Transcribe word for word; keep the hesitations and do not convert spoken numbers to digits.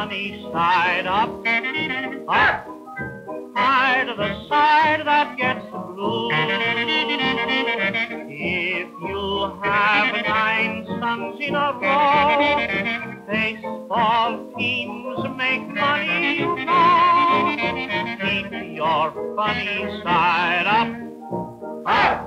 sunny side up, up, high to the side that gets the blue. If you have nine suns in a row, baseball teams make money, you know. Keep your funny side up, up.